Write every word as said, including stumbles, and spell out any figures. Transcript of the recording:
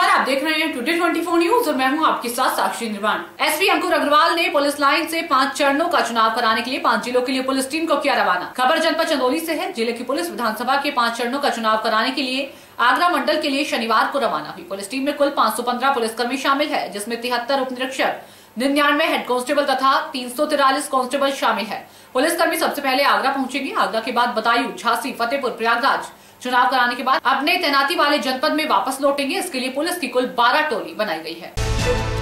नमस्कार, आप देख रहे हैं टुडे ट्वेंटी फोर न्यूज और मैं हूं आपके साथ साक्षी निर्वाण। एसपी अंकुर अग्रवाल ने पुलिस लाइन से पांच चरणों का चुनाव कराने के लिए पांच जिलों के लिए पुलिस टीम को किया रवाना। खबर जनपद चंदौली से है। जिले की पुलिस विधानसभा के पांच चरणों का चुनाव कराने के लिए आगरा मंडल के लिए शनिवार को रवाना हुई। पुलिस टीम में कुल पाँच सौ पंद्रह पुलिसकर्मी शामिल है, जिसमें तिहत्तर उप निरीक्षक, निन्यानवे हेड कांस्टेबल तथा तीन सौ तिरालीस कांस्टेबल शामिल है। पुलिसकर्मी सबसे पहले आगरा पहुंचेंगे। आगरा के बाद बदायूं, झांसी, फतेहपुर, प्रयागराज चुनाव कराने के बाद अपने तैनाती वाले जनपद में वापस लौटेंगे। इसके लिए पुलिस की कुल बारह टोली बनाई गई है।